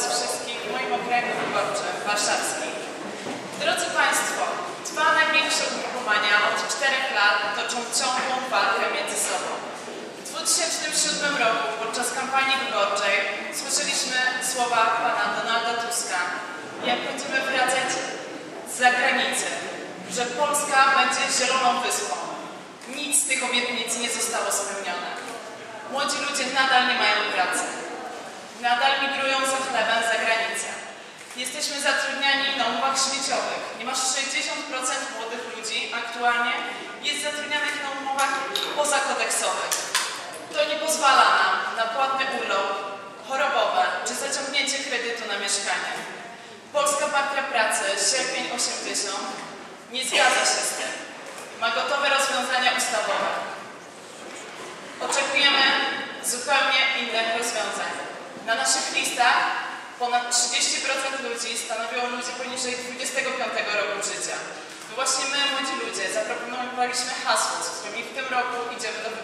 Was wszystkich w moim okręgu wyborczym warszawskim. Drodzy Państwo, dwa największe ugrupowania od 4 lat toczą ciągłą walkę między sobą. W 2007 roku podczas kampanii wyborczej słyszeliśmy słowa pana Donalda Tuska, jak będziemy wracać z zagranicy, że Polska będzie zieloną wyspą. Nic z tych obietnic nie zostało spełnione. Młodzi ludzie nadal nie mają pracy. Nadal migrują za chlebem za granicę. Jesteśmy zatrudniani na umowach śmieciowych. Niemal 60% młodych ludzi aktualnie jest zatrudnianych na umowach pozakodeksowych. To nie pozwala nam na płatny urlop, chorobowe czy zaciągnięcie kredytu na mieszkanie. Polska Partia Pracy, sierpień 80, nie zgadza się z tym. Ma gotowe rozwiązania ustawowe. Oczekujemy zupełnie innych rozwiązań. Na naszych listach ponad 30% ludzi stanowią ludzie poniżej 25 roku życia. To właśnie my, młodzi ludzie, zaproponowaliśmy hasło, z którymi w tym roku idziemy do wyborów.